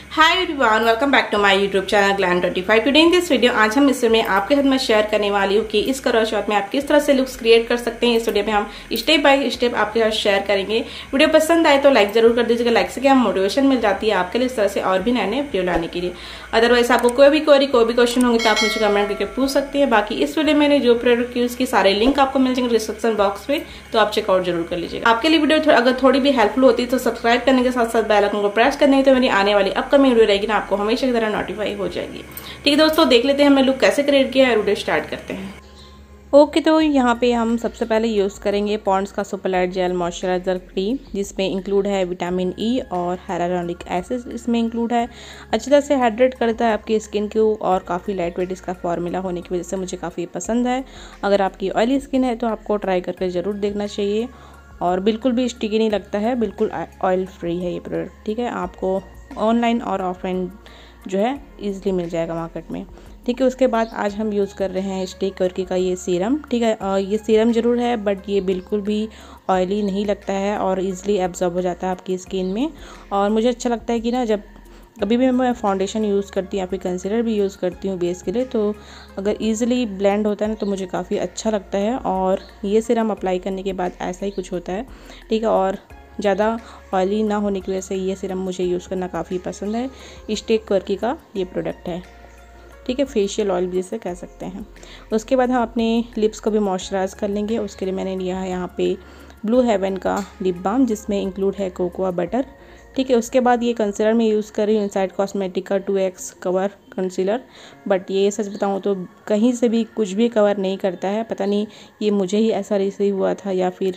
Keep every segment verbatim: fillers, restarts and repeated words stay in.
Hi everyone, welcome back to my YouTube channel glam twenty five. Today in this video आज हम इस video में आपके साथ में शेयर करने वाली हूँ कि इस करवा चौथ में आप किस तरह से लुक्स क्रिएट कर सकते हैं। इस वीडियो में हम स्टेप बाय स्टेप आपके साथ शेयर करेंगे। वीडियो पसंद आए तो लाइक जरूर कर दीजिएगा। लाइक से क्या मोटिवेशन मिल जाती है आपके लिए इस तरह से और भी नए नए वीडियो लाने के लिए। अदरवाइज आपको कोई भी क्वेरी कोई भी क्वेश्चन होंगे तो आप मुझे कमेंट करके पूछ सकते हैं। बाकी इस वीडियो में मैंने जो प्रोडक्ट यूज की सारे लिंक आपको मिल जाएंगे डिस्क्रिप्शन बॉक्स में, तो आप चेकआउट जरूर कर लीजिएगा। आपके लिए वीडियो अगर थोड़ी भी हेल्पफुल होती है तो सब्सक्राइब करने के साथ साथ बेल आइकन को प्रेस करने तो मेरी आने वाली अपकमिंग वीडियो रहेगी ना आपको हमेशा की तरह नोटिफाई हो जाएगी। ठीक है दोस्तों, देख लेते हैं हमने लुक कैसे क्रिएट किया है। वीडियो स्टार्ट करते हैं। ओके okay, तो यहाँ पे हम सबसे पहले यूज़ करेंगे पॉन्ड्स का सुपरलाइट जेल मॉइस्चराइजर क्रीम, जिसमें इंक्लूड है विटामिन ई और हाइलुरोनिक एसिड इसमें इंक्लूड है। अच्छी तरह से हाइड्रेट करता है आपकी स्किन को और काफ़ी लाइट वेट इसका फॉर्मूला होने की वजह से मुझे काफ़ी पसंद है। अगर आपकी ऑयली स्किन है तो आपको ट्राई करके ज़रूर देखना चाहिए। और बिल्कुल भी स्टिकी नहीं लगता है, बिल्कुल ऑयल फ्री है ये प्रोडक्ट। ठीक है, आपको ऑनलाइन और ऑफलाइन जो है ईजिली मिल जाएगा मार्केट में। ठीक है, उसके बाद आज हम यूज़ कर रहे हैं स्टे करके का ये सीरम। ठीक है, ये सीरम ज़रूर है बट ये बिल्कुल भी ऑयली नहीं लगता है और इजीली एब्जॉर्ब हो जाता है आपकी स्किन में। और मुझे अच्छा लगता है कि ना जब कभी भी मैं फाउंडेशन यूज़ करती हूँ या फिर कंसीलर भी यूज़ करती हूँ बेस के लिए, तो अगर ईजिली ब्लेंड होता है ना तो मुझे काफ़ी अच्छा लगता है। और ये सीरम अप्लाई करने के बाद ऐसा ही कुछ होता है। ठीक है, और ज़्यादा ऑयली ना होने की वजह से ये सीरम मुझे यूज़ करना काफ़ी पसंद है। स्टे करके का ये प्रोडक्ट है। ठीक है, फेशियल ऑयल भी जिसे कह सकते हैं। उसके बाद हम अपने लिप्स को भी मॉइस्चराइज कर लेंगे। उसके लिए मैंने लिया है यहाँ पे ब्लू हेवन का लिप बाम, जिसमें इंक्लूड है कोकोआ बटर। ठीक है, उसके बाद ये कंसीलर में यूज़ कर रही हूँ इनसाइड कॉस्मेटिक का two X cover concealer. But ये सच बताऊँ तो कहीं से भी कुछ भी कवर नहीं करता है। पता नहीं ये मुझे ही ऐसा रिसीव हुआ था या फिर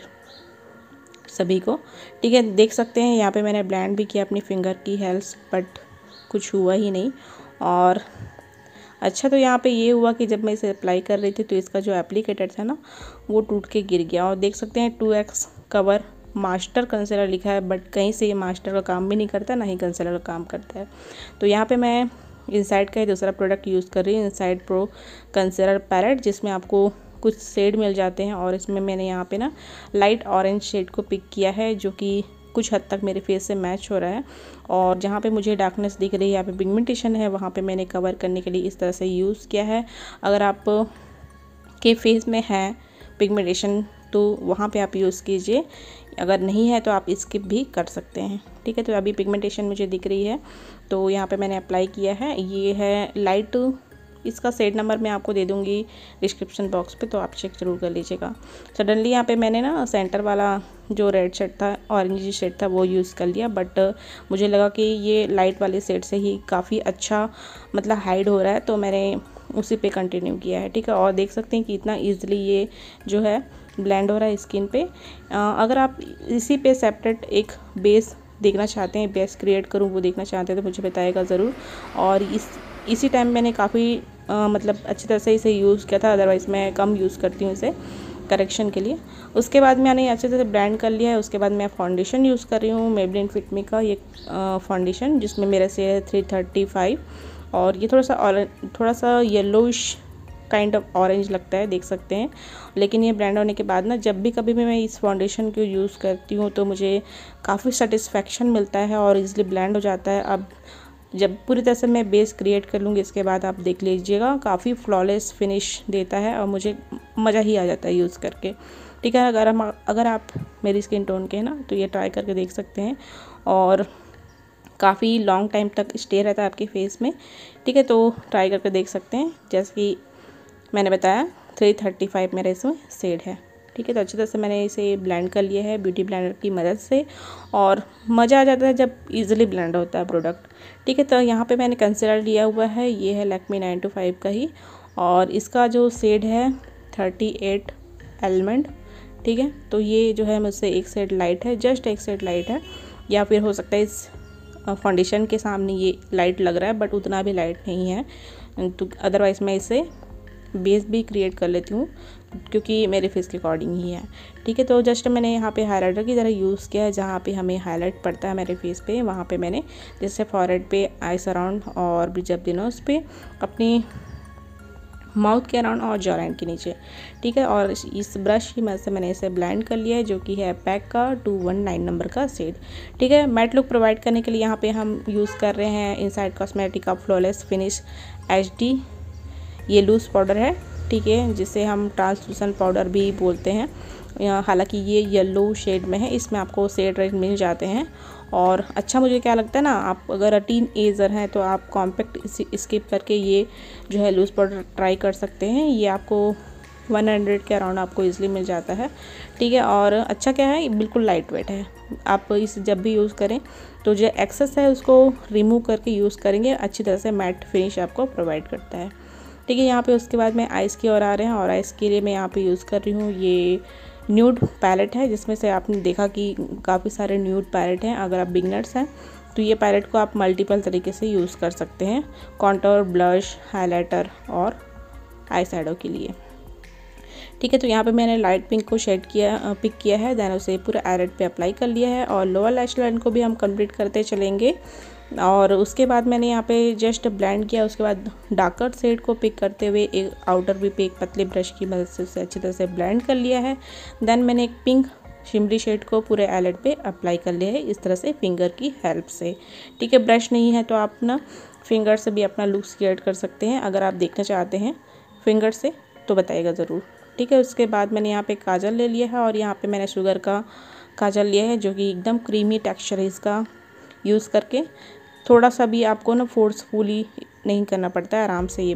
सभी को। ठीक है, देख सकते हैं यहाँ पे मैंने ब्लेंड भी किया अपनी फिंगर की हेल्प, बट कुछ हुआ ही नहीं। और अच्छा, तो यहाँ पे ये हुआ कि जब मैं इसे अप्लाई कर रही थी तो इसका जो एप्लीकेटर था ना वो टूट के गिर गया। और देख सकते हैं two X cover master concealer लिखा है, बट कहीं से ये मास्टर का काम भी नहीं करता ना ही कंसीलर का काम करता है। तो यहाँ पे मैं इनसाइड का दूसरा प्रोडक्ट यूज़ कर रही हूँ, इनसाइड प्रो कंसीलर पैलेट, जिसमें आपको कुछ शेड मिल जाते हैं। और इसमें मैंने यहाँ पे ना लाइट ऑरेंज शेड को पिक किया है, जो कि कुछ हद तक मेरे फेस से मैच हो रहा है। और जहाँ पे मुझे डार्कनेस दिख रही है, यहाँ पे पिगमेंटेशन है, वहाँ पे मैंने कवर करने के लिए इस तरह से यूज़ किया है। अगर आप के फेस में है पिगमेंटेशन तो वहाँ पे आप यूज़ कीजिए, अगर नहीं है तो आप स्किप भी कर सकते हैं। ठीक है, तो अभी पिगमेंटेशन मुझे दिख रही है तो यहाँ पे मैंने अप्लाई किया है। ये है लाइट, इसका सेट नंबर मैं आपको दे दूँगी डिस्क्रिप्शन बॉक्स पे, तो आप चेक जरूर कर लीजिएगा। सडनली यहाँ पे मैंने ना सेंटर वाला जो रेड शेड था, ऑरेंज शेड था, वो यूज़ कर लिया। बट मुझे लगा कि ये लाइट वाले शेड से ही काफ़ी अच्छा मतलब हाइड हो रहा है, तो मैंने उसी पे कंटिन्यू किया है। ठीक है, और देख सकते हैं कि इतना ईजिली ये जो है ब्लेंड हो रहा है स्किन पे। अगर आप इसी पे सेपरेट एक बेस देखना चाहते हैं, बेस क्रिएट करूँ वो देखना चाहते हैं तो मुझे बताइएगा ज़रूर। और इस इसी टाइम मैंने काफ़ी मतलब अच्छी तरह से इसे यूज़ किया था, अदरवाइज़ मैं कम यूज़ करती हूँ इसे करेक्शन के लिए। उसके बाद मैंने अच्छे से ब्लेंड कर लिया है। उसके बाद मैं फाउंडेशन यूज़ कर रही हूँ मेबलिन फिट मी का ये फाउंडेशन, जिसमें मेरा से है थ्री थर्टी फाइव। और ये थोड़ा सा थोड़ा सा येलोइश काइंड ऑफ ऑरेंज लगता है, देख सकते हैं। लेकिन ये ब्लेंड होने के बाद ना जब भी कभी भी मैं इस फाउंडेशन को यूज़ करती हूँ तो मुझे काफ़ी सेटिस्फेक्शन मिलता है और ईजिली ब्लेंड हो जाता है। अब जब पूरी तरह से मैं बेस क्रिएट कर लूँगी इसके बाद आप देख लीजिएगा, काफ़ी फ्लॉलेस फिनिश देता है और मुझे मज़ा ही आ जाता है यूज़ करके। ठीक है, अगर हम अगर आप मेरी स्किन टोन के हैं ना तो ये ट्राई करके देख सकते हैं और काफ़ी लॉन्ग टाइम तक स्टे रहता है आपके फेस में। ठीक है, तो ट्राई करके देख सकते हैं। जैसे कि मैंने बताया थ्री थर्टी फाइव मेरा इसमें शेड है। ठीक है, तो अच्छी तरह से मैंने इसे ब्लेंड कर लिया है ब्यूटी ब्लेंडर की मदद से, और मज़ा आ जाता है जब इजीली ब्लेंड होता है प्रोडक्ट। ठीक है, तो यहाँ पे मैंने कंसीलर लिया हुआ है, ये है लैक्मे नाइन टू फाइव का ही, और इसका जो शेड है थर्टी एट एलमंड। ठीक है, तो ये जो है मुझसे एक शेड लाइट है, जस्ट एक शेड लाइट है, या फिर हो सकता है इस फाउंडेशन के सामने ये लाइट लग रहा है बट उतना भी लाइट नहीं है। तो अदरवाइज़ मैं इसे बेस भी क्रिएट कर लेती हूँ क्योंकि मेरे फेस के अकॉर्डिंग ही है। ठीक है, तो जस्ट मैंने यहाँ पे हाइलाइटर की तरह यूज़ किया है, जहाँ पे हमें हाईलाइट पड़ता है मेरे फेस पे, वहाँ पे मैंने जैसे फॉरहेड पे, आईज अराउंड और ब्रिज ऑफ द नोज़ पे अपनी माउथ के अराउंड और जॉ लाइन के नीचे, ठीक है। और इस ब्रश की मदद से मैंने इसे ब्लेंड कर लिया है, जो कि है पैक का टू वन नाइन नंबर का शेड, ठीक है। मैट लुक प्रोवाइड करने के लिए यहाँ पे हम यूज़ कर रहे हैं इनसाइड कॉस्मेटिक का फ्लॉलेस फिनिश एच डी। ये लूज़ पाउडर है, ठीक है, जिसे हम ट्रांसलूसेंट पाउडर भी बोलते हैं। हालांकि ये येलो शेड में है, इसमें आपको शेड रेड मिल जाते हैं। और अच्छा मुझे क्या लगता है ना, आप अगर टीन एजर हैं तो आप कॉम्पैक्ट स्किप करके ये जो है लूज़ पाउडर ट्राई कर सकते हैं। ये आपको वन हंड्रेड के अराउंड आपको इजीली मिल जाता है, ठीक है। और अच्छा क्या है, बिल्कुल लाइट वेट है। आप इस जब भी यूज़ करें तो जो एक्सेस है उसको रिमूव करके यूज़ करेंगे, अच्छी तरह से मैट फिनिश आपको प्रोवाइड करता है, ठीक है। यहाँ पे उसके बाद मैं आइस की ओर आ रहे हैं, और आइस के लिए मैं यहाँ पे यूज़ कर रही हूँ ये न्यूड पैलेट है, जिसमें से आपने देखा कि काफ़ी सारे न्यूड पैलेट हैं। अगर आप बिगनर्स हैं तो ये पैलेट को आप मल्टीपल तरीके से यूज़ कर सकते हैं, कॉन्टोर, ब्लश, हाइलाइटर और आई शैडो के लिए, ठीक है। तो यहाँ पे मैंने लाइट पिंक को शेड किया पिक किया है, देन उसे पूरे आईलिड पे अप्लाई कर लिया है। और लोअर लैश लाइन को भी हम कंप्लीट करते चलेंगे। और उसके बाद मैंने यहाँ पे जस्ट ब्लेंड किया, उसके बाद डार्कर शेड को पिक करते हुए एक आउटर भी पे एक पतले ब्रश की मदद से उसे अच्छी तरह से ब्लेंड कर लिया है। देन मैंने एक पिंक शिमरी शेड को पूरे आईलिड पे अप्लाई कर लिया है, इस तरह से फिंगर की हेल्प से, ठीक है। ब्रश नहीं है तो आप ना फिंगर से भी अपना लुक क्रिएट कर सकते हैं। अगर आप देखना चाहते हैं फिंगर से तो बताइएगा ज़रूर, ठीक है। उसके बाद मैंने यहाँ पे काजल ले लिया है, और यहाँ पे मैंने शुगर का काजल लिया है, जो कि एकदम क्रीमी टेक्सचर है इसका। यूज़ करके थोड़ा सा भी आपको ना फोर्सफुली नहीं करना पड़ता है, आराम से ये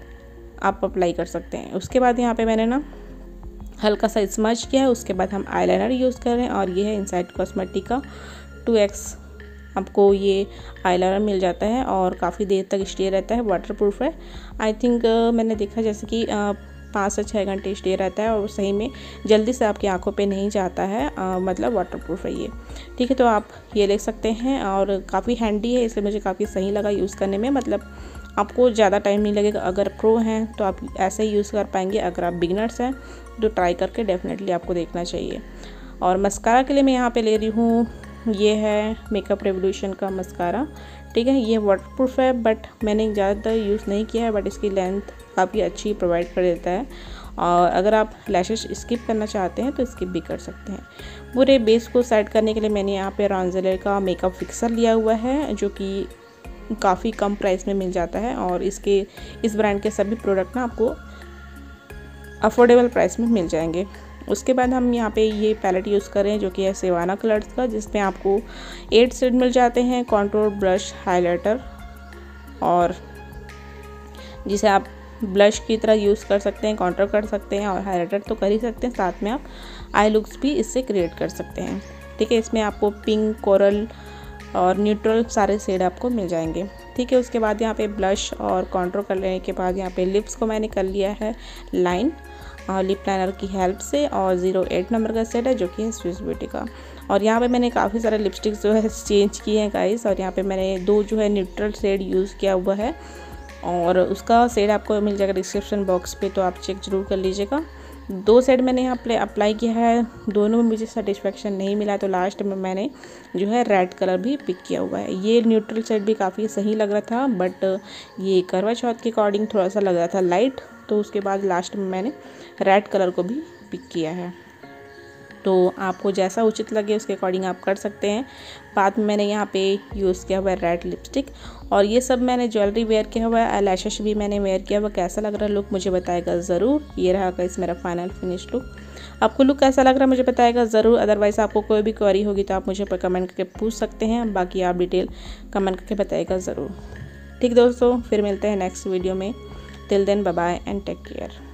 आप अप्लाई कर सकते हैं। उसके बाद यहाँ पे मैंने ना हल्का सा स्मच किया है। उसके बाद हम आईलाइनर यूज़ कर रहे हैं, और ये है इनसाइड कॉस्मेटिक का टू एक्स। आपको ये आईलाइनर मिल जाता है और काफ़ी देर तक स्टे रहता है, वाटरप्रूफ है। आई थिंक uh, मैंने देखा जैसे कि uh, पाँच से छः घंटे स्टे रहता है, और सही में जल्दी से आपकी आंखों पे नहीं जाता है, आ, मतलब वाटरप्रूफ है ये, ठीक है। तो आप ये ले सकते हैं, और काफ़ी हैंडी है, इसलिए मुझे काफ़ी सही लगा यूज़ करने में। मतलब आपको ज़्यादा टाइम नहीं लगेगा। अगर प्रो हैं तो आप ऐसे ही यूज़ कर पाएंगे, अगर आप बिगनर्स हैं तो ट्राई करके डेफिनेटली आपको देखना चाहिए। और मस्कारा के लिए मैं यहाँ पर ले रही हूँ, ये है मेकअप रेवोल्यूशन का मस्कारा, ठीक है। ये वाटरप्रूफ है, बट मैंने ज़्यादातर यूज़ नहीं किया है, बट इसकी लेंथ काफ़ी अच्छी प्रोवाइड कर देता है। और अगर आप लैशेस स्किप करना चाहते हैं तो स्किप भी कर सकते हैं। पूरे बेस को सेट करने के लिए मैंने यहाँ पे रॉन्जेलर का मेकअप फिक्सर लिया हुआ है, जो कि काफ़ी कम प्राइस में मिल जाता है। और इसके इस ब्रांड के सभी प्रोडक्ट ना आपको अफोर्डेबल प्राइस में मिल जाएंगे। उसके बाद हम यहाँ पे ये पैलेट यूज़ कर रहे हैं, जो कि है सेवाना कलर्स का, जिसमें आपको एट शेड मिल जाते हैं, कॉन्टूर, ब्रश, हाइलाइटर, और जिसे आप ब्लश की तरह यूज़ कर सकते हैं, कॉन्टूर कर सकते हैं, और हाइलाइटर तो कर ही सकते हैं, साथ में आप आई लुक्स भी इससे क्रिएट कर सकते हैं, ठीक है। इसमें आपको पिंक, कोरल और न्यूट्रल सारे शेड आपको मिल जाएंगे, ठीक है। उसके बाद यहाँ पे ब्लश और कॉन्टूर कर लेने के बाद यहाँ पे लिप्स को मैंने कर लिया है लाइन और लिप लाइनर की हेल्प से, और ज़ीरो एट नंबर का सेट है, जो कि है स्विस ब्यूटी का। और यहाँ पे मैंने काफ़ी सारे लिपस्टिक्स जो है चेंज किए हैं गाइस, और यहाँ पे मैंने दो जो है न्यूट्रल शेड यूज़ किया हुआ है, और उसका शेड आपको मिल जाएगा डिस्क्रिप्शन बॉक्स पे, तो आप चेक ज़रूर कर लीजिएगा। दो शेड मैंने यहाँ पे अप्लाई किया है, दोनों में मुझे सेटिस्फेक्शन नहीं मिला, तो लास्ट में मैंने जो है रेड कलर भी पिक किया हुआ है। ये न्यूट्रल शेड भी काफ़ी सही लग रहा था, बट ये करवा चौथ के अकॉर्डिंग थोड़ा सा लग रहा था लाइट, तो उसके बाद लास्ट में मैंने रेड कलर को भी पिक किया है। तो आपको जैसा उचित लगे उसके अकॉर्डिंग आप कर सकते हैं। बाद में मैंने यहाँ पे यूज़ किया हुआ है रेड लिपस्टिक, और ये सब मैंने ज्वेलरी वेयर किया हुआ है, लैशेस भी मैंने वेयर किया हुआ। कैसा लग रहा है लुक मुझे बताएगा ज़रूर। ये रहा गाइस मेरा फाइनल फिनिश लुक। आपको लुक कैसा लग रहा है मुझे बताएगा ज़रूर। अदरवाइज़ आपको कोई भी क्वेरी होगी तो आप मुझे पर कमेंट करके पूछ सकते हैं, बाकी आप डिटेल कमेंट करके बताइएगा ज़रूर। ठीक दोस्तों, फिर मिलते हैं नेक्स्ट वीडियो में। Till then bye bye and take care.